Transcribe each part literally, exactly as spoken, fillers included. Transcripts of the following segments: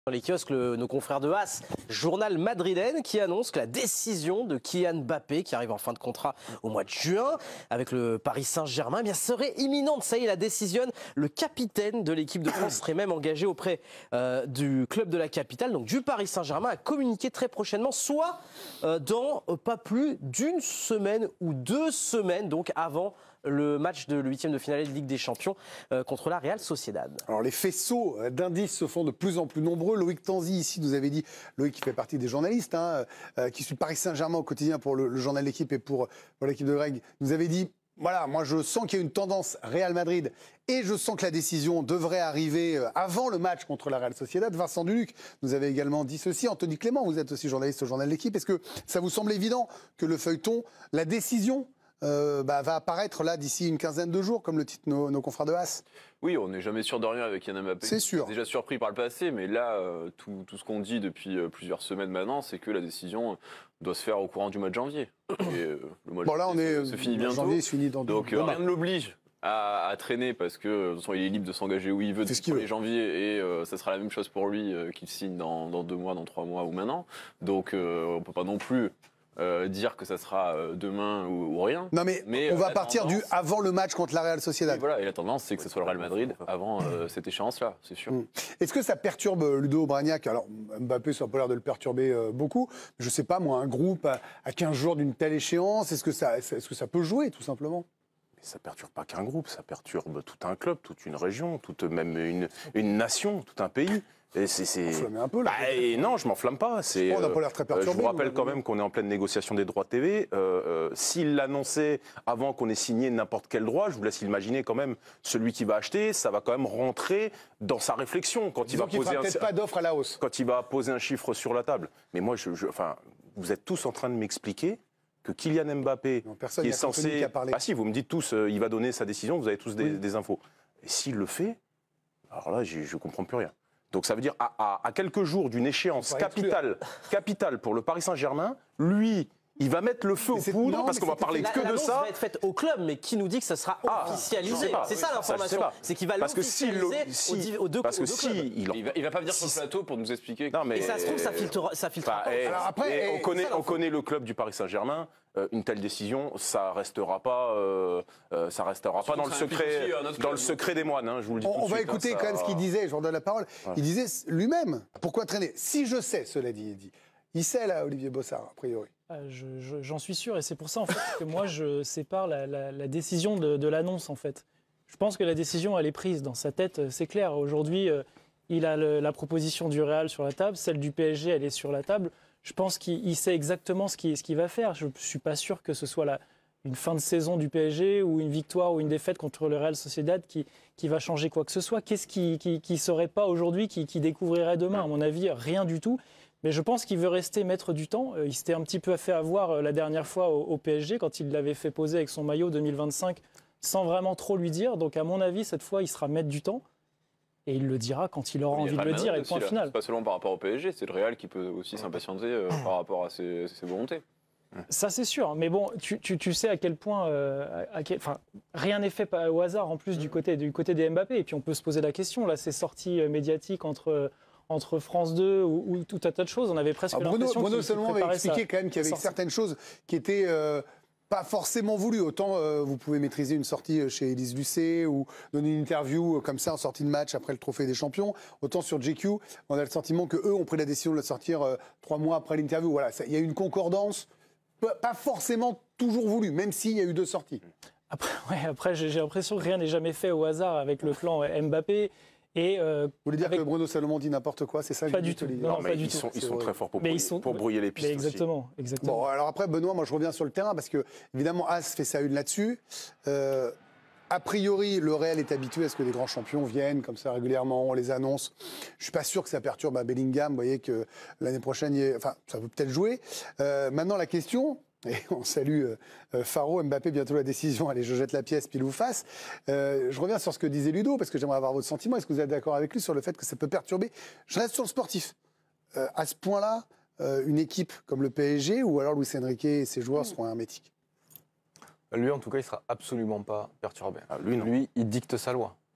Dans les kiosques, le, nos confrères de As, journal madrilène, qui annonce que la décision de Kylian Mbappé, qui arrive en fin de contrat au mois de juin avec le Paris Saint-Germain, eh bien serait imminente. Ça y est, la décisionne. Le capitaine de l'équipe de France serait même engagé auprès euh, du club de la capitale, donc du Paris Saint-Germain, à communiquer très prochainement, soit euh, dans euh, pas plus d'une semaine ou deux semaines, donc avant le match de huitième de finale de Ligue des Champions euh, contre la Real Sociedad. Alors les faisceaux d'indices se font de plus en plus nombreux. Loïc Tanzi ici nous avait dit, Loïc qui fait partie des journalistes, hein, euh, qui suit Paris Saint-Germain au quotidien pour le, le journal L'équipe et pour, pour l'équipe de Greg, nous avait dit, voilà, moi je sens qu'il y a une tendance Real Madrid et je sens que la décision devrait arriver avant le match contre la Real Sociedad. Vincent Duluc nous avait également dit ceci. Anthony Clément, vous êtes aussi journaliste au journal L'équipe. Est-ce que ça vous semble évident que le feuilleton, la décision Euh, bah, va apparaître là d'ici une quinzaine de jours, comme le titre nos, nos confrères de As? Oui, on n'est jamais sûr de rien avec Kylian Mbappé. C'est sûr. Déjà surpris par le passé, mais là, euh, tout, tout ce qu'on dit depuis euh, plusieurs semaines maintenant, c'est que la décision doit se faire au courant du mois de janvier. Et, euh, le mois de bon là, on est se finit bientôt. janvier, se finit dans Donc euh, rien ne l'oblige à, à traîner parce que de toute façon, il est libre de s'engager où il veut depuis le premier janvier et euh, ça sera la même chose pour lui euh, qu'il signe dans, dans deux mois, dans trois mois ou maintenant. Donc euh, on ne peut pas non plus Euh, dire que ça sera euh, demain ou, ou rien. Non mais, mais on va partir tendance, du avant le match contre la Real Sociedad. Et voilà, et la tendance c'est que ce soit le Real Madrid avant euh, cette échéance-là, c'est sûr. Mmh. Est-ce que ça perturbe Ludo Bragnac? Alors Mbappé, ça n'a pas l'air de le perturber euh, beaucoup. Je ne sais pas, moi, un groupe à, à quinze jours d'une telle échéance, est-ce que, ça, est-ce que ça peut jouer tout simplement? Mais ça ne perturbe pas qu'un groupe, ça perturbe tout un club, toute une région, toute même une, une nation, tout un pays. Et c'est, c'est... un peu là. Bah, et non, je m'enflamme pas. C'est, on n'a pas l'air très perturbé. Euh, je vous rappelle quand même qu'on est en pleine négociation des droits T V. Euh, euh, s'il l'annonçait avant qu'on ait signé n'importe quel droit, je vous laisse imaginer quand même celui qui va acheter, ça va quand même rentrer dans sa réflexion quand il va poser un... peut-être pas d'offre à la hausse. Quand il va poser un chiffre sur la table. Mais moi, je, je, enfin, vous êtes tous en train de m'expliquer que Kylian Mbappé, non, qui est censé... Ah si, vous me dites tous, euh, il va donner sa décision, vous avez tous des, oui. des infos. Et s'il le fait, alors là, je ne comprends plus rien. Donc ça veut dire, à, à, à quelques jours d'une échéance capitale, capitale pour le Paris Saint-Germain, lui... il va mettre le feu aux poudres parce qu'on va parler que de ça. Ça va être faite au club, mais qui nous dit que ça sera ah, officialisé? C'est ça l'information. C'est qu'il va l'officialiser si, aux deux, parce que aux deux si clubs. Il, il, va, il va pas venir si sur le plateau pour nous expliquer. Non, mais et ça se trouve, ça filtrera. Ça filtrera bah, et, Alors après, et on, connaît, ça, on connaît le club du Paris Saint-Germain. Euh, une telle décision, ça restera pas, euh, euh, ça restera pas dans le secret, dans le secret des moines. Hein, je vous le dis. On, tout de on va suite, écouter hein, quand même ce qu'il disait. Je vous redonne la parole. Ouais. Il disait lui-même. Pourquoi traîner? Si je sais, cela dit, il dit. Il sait là, Olivier Bossard, a priori. Je, je, j'en suis sûr, et c'est pour ça en fait que moi je sépare la, la, la décision de, de l'annonce en fait. Je pense que la décision elle est prise dans sa tête, c'est clair. Aujourd'hui, euh, il a le, la proposition du Real sur la table, celle du P S G elle est sur la table. Je pense qu'il sait exactement ce qu'il, ce qu'il va faire. Je ne suis pas sûr que ce soit la, une fin de saison du P S G ou une victoire ou une défaite contre le Real Sociedad qui, qui va changer quoi que ce soit. Qu'est-ce qui ne serait pas aujourd'hui, qui, qui découvrirait demain? À mon avis, rien du tout. Mais je pense qu'il veut rester maître du temps. Il s'était un petit peu fait avoir la dernière fois au P S G quand il l'avait fait poser avec son maillot deux mille vingt-cinq sans vraiment trop lui dire. Donc à mon avis, cette fois, il sera maître du temps. Et il le dira quand il aura il envie de le dire et point là. final. C'est pas seulement par rapport au P S G, c'est le Real qui peut aussi s'impatienter euh, par rapport à ses, ses volontés. Ça c'est sûr, mais bon, tu, tu, tu sais à quel point, euh, à quel, enfin, rien n'est fait au hasard en plus du côté, du côté des Mbappé. Et puis on peut se poser la question, là, ces sorties médiatiques entre... entre France deux ou, ou tout un tas de choses, on avait presque Alors Bruno, l'impression Bruno seulement avait expliqué ça, quand même qu'il y avait sortie. certaines choses qui étaient euh, pas forcément voulues. Autant euh, vous pouvez maîtriser une sortie chez Élise Lucet ou donner une interview comme ça en sortie de match après le Trophée des Champions. Autant sur J Q, on a le sentiment qu'eux ont pris la décision de la sortir euh, trois mois après l'interview. Voilà, il y a une concordance, pas forcément toujours voulue, même s'il y a eu deux sorties. Après, ouais, après j'ai l'impression que rien n'est jamais fait au hasard avec le clan Mbappé. Et euh, vous voulez dire avec... que Bruno Salomon dit n'importe quoi, c'est ça? Pas du tout. Non, non, non, mais pas du ils tout. sont, ils sont très forts pour, brouiller, sont... pour brouiller les pistes. Mais exactement, aussi. exactement. Bon, alors après, Benoît, moi je reviens sur le terrain parce que, évidemment, As fait sa une là-dessus. Euh, a priori, le Real est habitué à ce que les grands champions viennent comme ça régulièrement, on les annonce. Je suis pas sûr que ça perturbe à Bellingham. Vous voyez que l'année prochaine, il est... enfin, ça peut peut-être jouer. Euh, maintenant, la question. Et on salue euh, Faro, Mbappé, bientôt la décision. Allez, je jette la pièce, pile ou face. Euh, je reviens sur ce que disait Ludo, parce que j'aimerais avoir votre sentiment. Est-ce que vous êtes d'accord avec lui sur le fait que ça peut perturber? Je reste sur le sportif. Euh, à ce point-là, euh, une équipe comme le P S G, ou alors Luis Enrique et ses joueurs seront hermétiques? Lui, en tout cas, il ne sera absolument pas perturbé. Ah, lui, non. Lui, il dicte sa loi.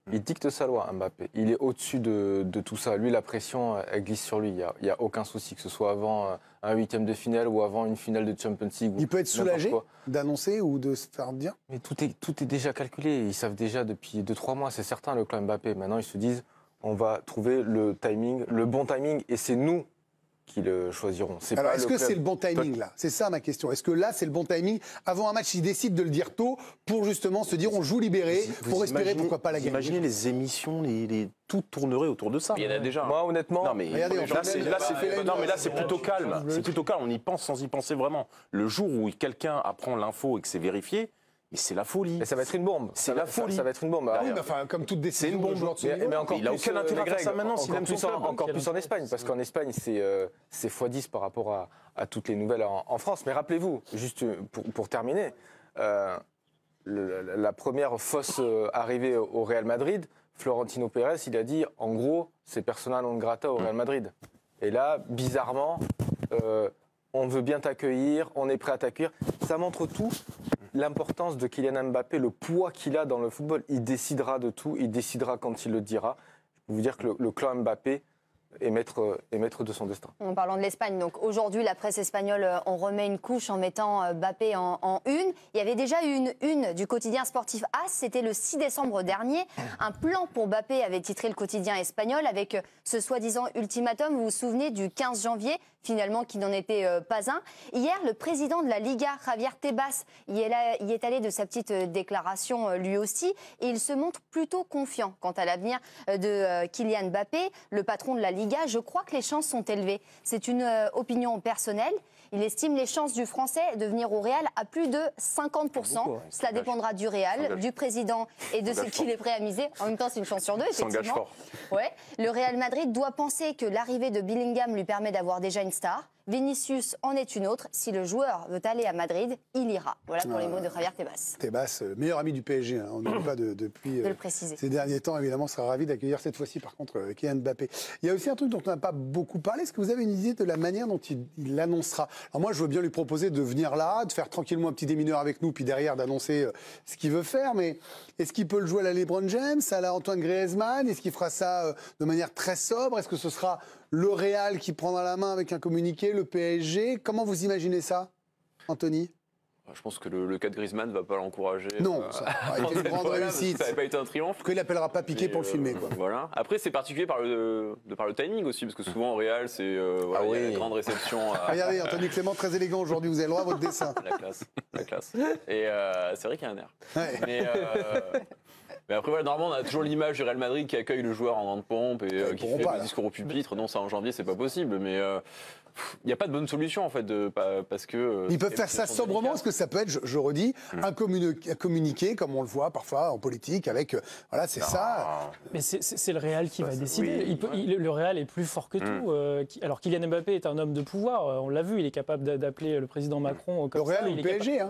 Il dicte sa loi, Mbappé. Il est au-dessus de, de tout ça. Lui, la pression, elle glisse sur lui. Il n'y a, il y a aucun souci, que ce soit avant un huitième de finale ou avant une finale de Champions League. Il peut être soulagé d'annoncer ou de se faire dire. Mais tout est, tout est déjà calculé. Ils savent déjà depuis deux trois mois, c'est certain, le club Mbappé. Maintenant, ils se disent, on va trouver le timing, le bon timing, et c'est nous qui le choisiront. Alors, est-ce que c'est le bon timing, là? C'est ça ma question. Est-ce que là, c'est le bon timing? Avant un match, ils décident de le dire tôt pour justement se dire on joue libéré, vous, pour vous espérer pourquoi pas la gagner. Imaginez les émissions, les, les, tout tournerait autour de ça. Il y en a déjà. Moi, honnêtement... Non, mais regardez, là, c'est, là, c'est, non, mais là, c'est plutôt calme. C'est plutôt calme. On y pense sans y penser vraiment. Le jour où quelqu'un apprend l'info et que c'est vérifié, mais c'est la folie. Mais ça va être une bombe. C'est la folie. Ça, ça va être une bombe. Ah oui, mais enfin, comme toute décision, c'est une bombe. Mais, mais, mais encore il a aucun intérêt à faire ça maintenant s'il aime son club. Encore plus en Espagne, parce qu'en Espagne, c'est euh, fois dix par rapport à, à toutes les nouvelles en, en France. Mais rappelez-vous, juste pour, pour terminer, euh, le, la première fausse euh, arrivée au Real Madrid, Florentino Pérez, il a dit, en gros, c'est persona non grata au Real Madrid. Et là, bizarrement, euh, on veut bien t'accueillir, on est prêt à t'accueillir. Ça montre tout. L'importance de Kylian Mbappé, le poids qu'il a dans le football, il décidera de tout, il décidera quand il le dira. Je peux vous dire que le, le clan Mbappé est maître, est maître de son destin. En parlant de l'Espagne, donc aujourd'hui, la presse espagnole, on remet une couche en mettant Mbappé en, en une. Il y avait déjà eu une une du quotidien sportif AS, c'était le six décembre dernier. Un plan pour Mbappé avait titré le quotidien espagnol avec ce soi-disant ultimatum, vous vous souvenez, du quinze janvier, finalement qui n'en était euh, pas un. Hier, le président de la Liga, Javier Tebas, y est, là, y est allé de sa petite euh, déclaration euh, lui aussi, et il se montre plutôt confiant quant à l'avenir euh, de euh, Kylian Mbappé, le patron de la Liga. Je crois que les chances sont élevées. C'est une euh, opinion personnelle. Il estime les chances du Français de venir au Real à plus de cinquante pour cent. Beaucoup, ouais. Cela dépendra du Real, du président et de ce qu'il est prêt à miser. En même temps, c'est une chance sur deux, effectivement. Fort. Ouais. Le Real Madrid doit penser que l'arrivée de Bellingham lui permet d'avoir déjà une star. Vinicius en est une autre. Si le joueur veut aller à Madrid, il ira. Voilà pour ah, les mots de Javier Tebas. Tebas, meilleur ami du P S G. Hein. On n'oublie pas de, depuis de le préciser. Ces derniers temps, évidemment, sera ravi d'accueillir cette fois-ci, par contre, Kylian Mbappé. Il y a aussi un truc dont on n'a pas beaucoup parlé. Est-ce que vous avez une idée de la manière dont il, il l'annoncera? Alors moi, je veux bien lui proposer de venir là, de faire tranquillement un petit démineur avec nous, puis derrière d'annoncer euh, ce qu'il veut faire. Mais est-ce qu'il peut le jouer à la LeBron James, à la Antoine Griezmann? Est-ce qu'il fera ça euh, de manière très sobre? Est-ce que ce sera le Real qui prendra la main avec un communiqué, le P S G? Comment vous imaginez ça, Anthony? Je pense que le, le cas de Griezmann ne va pas l'encourager. Non, euh, ça a été une grande réussite. Ça n'avait pas été un triomphe. Qu'il n'appellera pas Piqué pour le filmer. Quoi. Voilà. Après, c'est particulier par le, de, par le timing aussi, parce que souvent au Real, c'est euh, voilà, ah oui. la grande réception. À... Regardez, Anthony Clément, très élégant aujourd'hui, vous avez le droit à votre dessin. La classe, la classe. Et euh, c'est vrai qu'il y a un air. Ouais. Mais, euh, mais après, voilà, normalement, on a toujours l'image du Real Madrid qui accueille le joueur en vent de pompe et euh, qui fait pas, le discours au pupitre. Non, ça en janvier, c'est pas possible, mais... Euh, il n'y a pas de bonne solution en fait, de, parce que... Ils peuvent faire ça sobrement, parce que ça peut être, je, je redis, mmh. un, communi- un communiqué, comme on le voit parfois en politique, avec, euh, voilà, c'est non. ça. Mais c'est, c'est le Real qui ça, va décider. Oui, il peut, ouais. il, le Real est plus fort que mmh. tout. Euh, qui, alors Kylian Mbappé est un homme de pouvoir, euh, on l'a vu, il est capable d'appeler le président Macron comme le Real ça. ou le P S G, hein.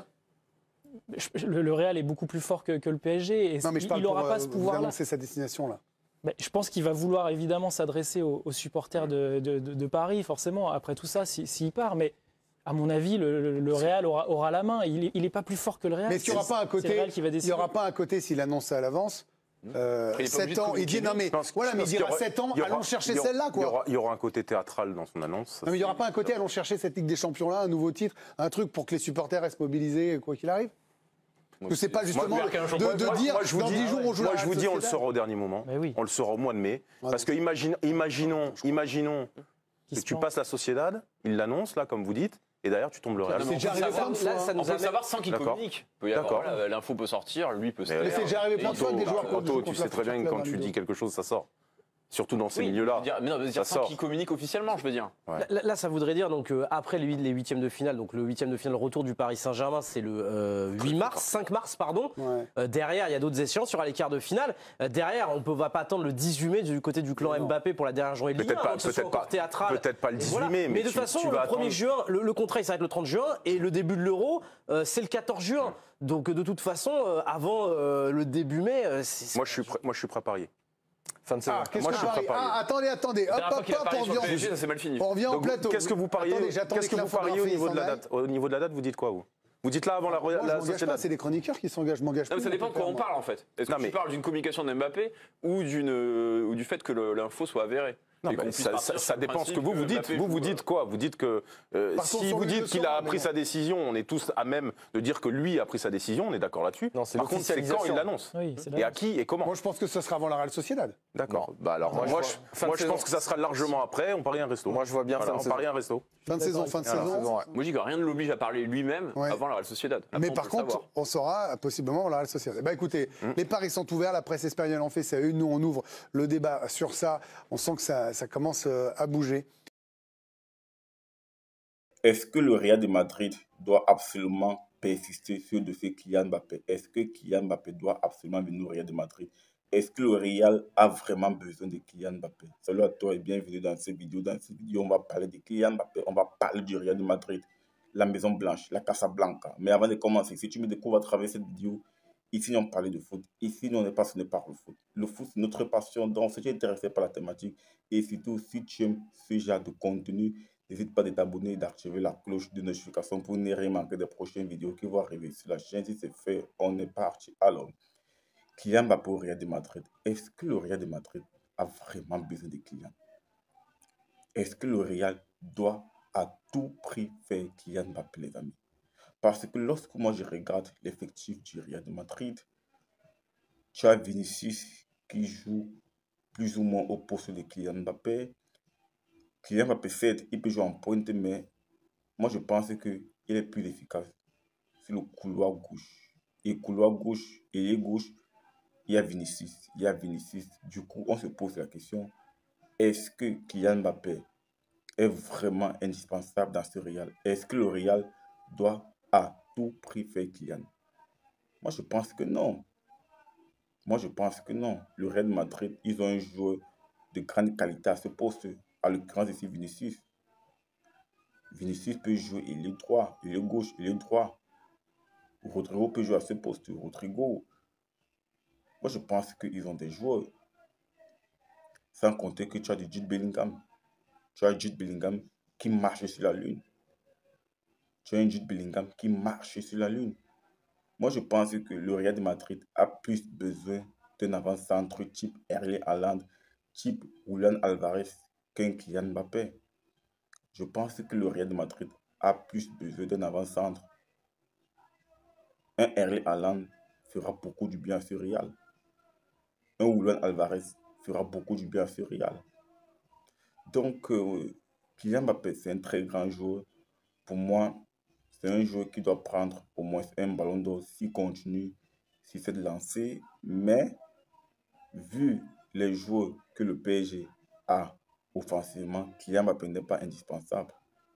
Le, le Real est beaucoup plus fort que, que le P S G. Et non, mais je parle il n'aura pas ce pouvoir-là. Annoncer sa destination, là. Ben, je pense qu'il va vouloir évidemment s'adresser aux, aux supporters de, de, de, de Paris, forcément, après tout ça, s'il si, si part. Mais à mon avis, le, le Real aura, aura la main. Il n'est pas plus fort que le Real. Mais est-ce qu'il n'y aura pas un côté, il y aura pas un côté s'il annonce ça à l'avance euh, sept ans, il dit non mais voilà, mais il dira sept ans, allons chercher celle-là quoi. Il y, aura, il y aura un côté théâtral dans son annonce. Non mais il n'y aura pas un côté allons chercher cette Ligue des Champions là, un nouveau titre, un truc pour que les supporters restent mobilisés quoi qu'il arrive. Que c'est pas justement moi, de, de, de moi, dire moi, je vous dans dis, dix jours on joue moi je vous dis on le saura au dernier moment. Oui. On le saura au mois de mai. Ouais, parce que imagine, imaginons, imaginons que tu passes la Sociedad, il l'annonce là comme vous dites, et derrière tu tombes le Real. C'est déjà arrivé plein de fois. Là, ça nous on peut le savoir sans qu'il communique. D'accord. L'info peut sortir, lui peut se faire. Mais c'est déjà arrivé plein de fois que des joueurs. Anto, tu sais très bien que quand tu dis quelque chose, ça sort. Surtout dans ces oui, milieux-là. Dire, mais non, mais dire sans qu'ils communiquent officiellement, je veux dire. Ouais. Là, là, ça voudrait dire donc euh, après les, les huitièmes de finale, donc le huitième de finale, le retour du Paris Saint-Germain, c'est le euh, huit mars, cinq mars, pardon. Ouais. Euh, derrière, il y a d'autres échéances sur les quarts de finale. Euh, derrière, on ne va pas attendre le dix-huit mai du côté du clan non. Mbappé pour la dernière journée de Ligue un, peut-être pas, peut-être pas, théâtral. Peut-être pas le dix-huit voilà. mai, mais, mais de toute façon, tu le premier juin, le, le contrat il s'arrête le trente juin et le début de l'Euro, euh, c'est le quatorze juin. Donc de toute façon, euh, avant euh, le début mai, euh, moi je suis prêt, moi je suis prêt à parier. Fin de saison. Ah, moi, je suis préparé. Ah, attendez, attendez. Hop, hop, hop, on revient, P S G, ça, c'est mal fini. On revient en plateau. Qu'est-ce que vous pariez, qu'est-ce que vous pariez au niveau de la date? Au niveau de la date, vous dites quoi, vous? Vous dites là avant la, Moi, je la m'engage Sociedad. pas, c'est les chroniqueurs qui s'engagent. Je m'engage Non, mais plus, ça dépend en de tout quoi cas, on moi. parle en fait. Est-ce Non, que mais- tu parles d'une communication d'Mbappé ou, d'une, euh, ou du fait que le- l'info soit avérée? Non, Et qu'on mais puisse ça, partir ça- sur ça le dépend ce que principe vous vous dites. Mbappé Vous vous joue, dites euh, quoi? Vous dites que euh, Partons si sur vous lui dites le qu'il soir, a mais pris non. sa décision, on est tous à même de dire que lui a pris sa décision. On est d'accord là-dessus. Non, c'est Par contre, c'est quand l'officialisation. il l'annonce. Oui, c'est Et à l'annonce. qui et comment? Moi, je pense que ce sera avant la Real Sociedad. D'accord. Bah alors, Moi, moi, je je, vois- fin moi, de je pense saison. que ça sera largement après. On parie un resto. Moi, je vois bien Voilà, fin de on saison. parie un resto. Fin de saison, fin de Fin de saison. saison, ouais. Moi, je dis que rien ne l'oblige à parler lui-même Ouais. avant la Real Sociedad. Après, Mais on par peut le contre, savoir. on saura possiblement la Real Sociedad. Bah écoutez, Hum. les paris sont ouverts, la presse espagnole en fait sa une, nous on ouvre le débat sur ça. On sent que ça, ça commence euh, à bouger. Est-ce que le Real de Madrid doit absolument persister sur le dossier Kylian Mbappé? Est-ce que Kylian Mbappé doit absolument venir au Real de Madrid? Est-ce que le Real a vraiment besoin de Kylian Mbappé? Salut à toi et bienvenue dans cette vidéo. Dans cette vidéo, on va parler de Kylian Mbappé, on va parler du Real de Madrid, la Maison Blanche, la Casa Blanca. Mais avant de commencer, si tu me découvres à travers cette vidéo, ici on parle de foot. Ici, nous, on n'est pas passionné par le foot. Le foot, c'est notre passion. Donc, si tu es intéressé par la thématique et surtout, si tu aimes ce genre de contenu, n'hésite pas de t'abonner et d'activer la cloche de notification pour ne rien manquer des prochaines vidéos qui vont arriver sur la chaîne. Si c'est fait, on est parti. Alors, Kylian Mbappé au Real de Madrid. Est-ce que le Real de Madrid a vraiment besoin de Kylian? Est-ce que le Real doit à tout prix faire Kylian Mbappé, les amis? Parce que lorsque moi je regarde l'effectif du Real de Madrid, tu as Vinicius qui joue plus ou moins au poste de Kylian Mbappé. Kylian Mbappé, certes, il peut jouer en pointe, mais moi je pense qu'il est plus efficace sur le couloir gauche. Et couloir gauche, et gauche, il y a Vinicius. Il y a Vinicius. Du coup, on se pose la question, est-ce que Kylian Mbappé est vraiment indispensable dans ce Real? Est-ce que le Real doit à tout prix faire Kylian? Moi, je pense que non. Moi, je pense que non. Le Real de Madrid, ils ont un joueur de grande qualité à ce poste. À l'occurrence ici, Vinicius. Vinicius peut jouer, il est droit, il est gauche, il est droit. Rodrigo peut jouer à ce poste. Rodrigo. Moi, je pense qu'ils ont des joueurs. Sans compter que tu as du Jude Bellingham. Tu as Jude Bellingham qui marche sur la lune. Tu as un Jude Bellingham qui marche sur la lune. Moi, je pense que le Real de Madrid a plus besoin d'un avant-centre type Erling Haaland, type Julian Alvarez qu'un Kylian Mbappé. Je pense que le Real de Madrid a plus besoin d'un avant-centre. Un Erling Haaland fera beaucoup du bien à ce Real. Un Julian Alvarez fera beaucoup du bien à ce Real. Donc, euh, Kylian Mbappé, c'est un très grand joueur. Pour moi, c'est un joueur qui doit prendre au moins un ballon d'or s'il continue, s'il fait de lancer. Mais, vu les joueurs que le P S G a offensivement, Kylian Mbappé n'est pas indispensable.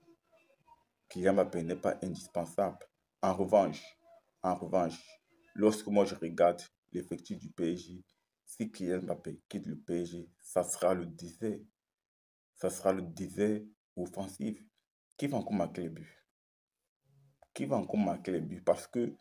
Kylian Mbappé n'est pas indispensable. En revanche, en revanche, lorsque moi je regarde l'effectif du P S G, si Kylian Mbappé quitte le P S G, ça sera le désert. Ça sera le désert offensif. Qui va encore marquer les buts? Qui va encore marquer les buts? Parce que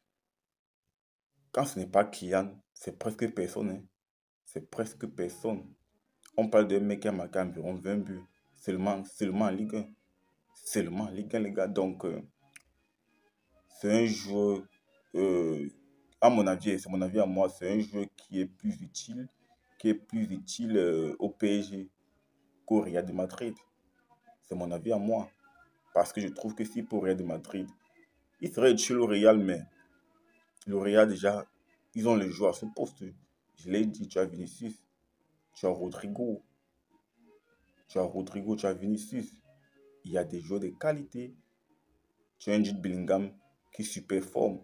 quand ce n'est pas Kylian, c'est presque personne. Hein. C'est presque personne. On parle d'un mec qui a marqué environ vingt buts. Seulement, seulement en Ligue un. Seulement en Ligue un, les gars. Donc, euh, c'est un joueur, euh, à mon avis, c'est mon avis à moi, c'est un joueur qui est plus utile, qui est plus utile euh, au P S G qu'au Real de Madrid. C'est mon avis à moi. Parce que je trouve que si pour Real de Madrid, il serait utile au Real, mais le Real déjà, ils ont les joueurs à ce poste. Je l'ai dit, tu as Vinicius, tu as Rodrigo, tu as Rodrigo, tu as Vinicius. Il y a des joueurs de qualité. Tu as un Jude Bellingham qui superforme.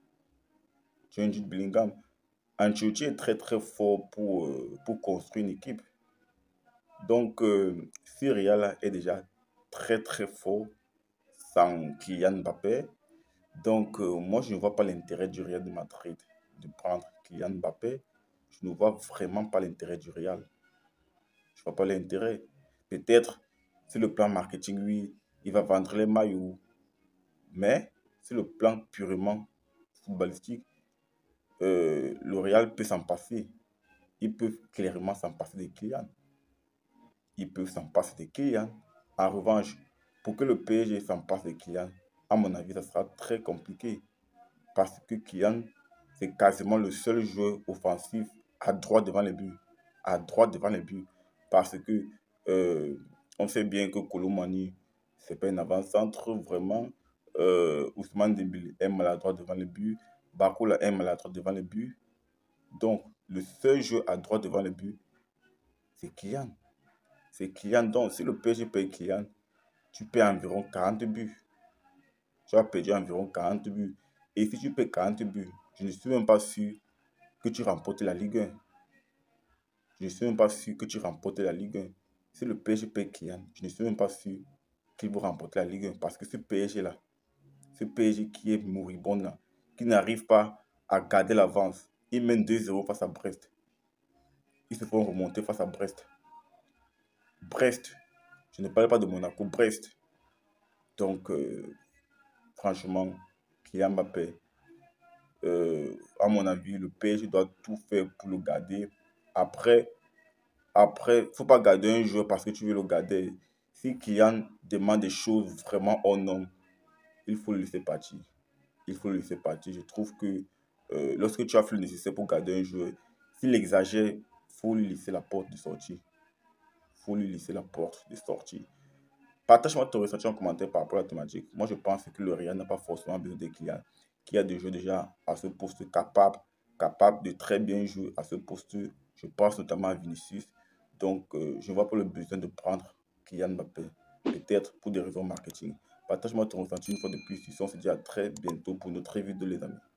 Tu as un Jude Bellingham. Ancelotti est très très fort pour, euh, pour construire une équipe. Donc, euh, ce Real est déjà très très fort sans Kylian Mbappé. Donc, euh, moi, je ne vois pas l'intérêt du Real de Madrid de prendre Kylian Mbappé. Je ne vois vraiment pas l'intérêt du Real. Je ne vois pas l'intérêt. Peut-être, sur le plan marketing, oui, il va vendre les maillots. Mais, sur le plan purement footballistique, euh, le Real peut s'en passer. Ils peuvent clairement s'en passer de Kylian. Ils peuvent s'en passer de Kylian. En revanche, pour que le P S G s'en passe de Kylian, à mon avis, ça sera très compliqué. Parce que Kylian, c'est quasiment le seul joueur offensif à droite devant les buts. À droite devant les buts. Parce que euh, on sait bien que Colomani, c'est pas un avant-centre vraiment. Euh, Ousmane Dembélé est maladroit devant les buts. Bakola est maladroit devant les buts. Donc, le seul joueur à droite devant les buts, c'est Kylian. C'est Kylian. Donc, si le P S G paye Kylian, tu payes environ quarante buts. Tu vas payer environ quarante buts. Et si tu payes quarante buts, je ne suis même pas sûr que tu remportes la Ligue un. Je ne suis même pas sûr que tu remportes la Ligue un. Si le P S G paye Kylian, je ne suis même pas sûr qu'il va remporter la Ligue un. Parce que ce P S G-là, ce P S G qui est moribond là, qui n'arrive pas à garder l'avance, ils mènent deux zéro face à Brest. Ils se font remonter face à Brest. Brest. Je ne parle pas de Monaco, Brest. Donc, euh, franchement, Kylian Mbappé, euh, à mon avis, le P S G doit tout faire pour le garder. Après, après, il ne faut pas garder un joueur parce que tu veux le garder. Si Kylian demande des choses vraiment hors norme, il faut le laisser partir. Il faut le laisser partir. Je trouve que euh, lorsque tu as fait le nécessaire pour garder un joueur, s'il exagère, il faut lui laisser la porte de sortie. Il faut lui laisser la porte de sortie. Partage-moi ton ressenti en commentaire par rapport à la thématique. Moi, je pense que le Real n'a pas forcément besoin de Kylian, qui a des joueurs déjà à ce poste capable, capable de très bien jouer à ce poste. Je pense notamment à Vinicius. Donc, euh, je ne vois pas le besoin de prendre Kylian Mbappé, peut-être pour des raisons marketing. Partage-moi ton ressenti une fois de plus. On se dit à très bientôt pour notre revue de les amis.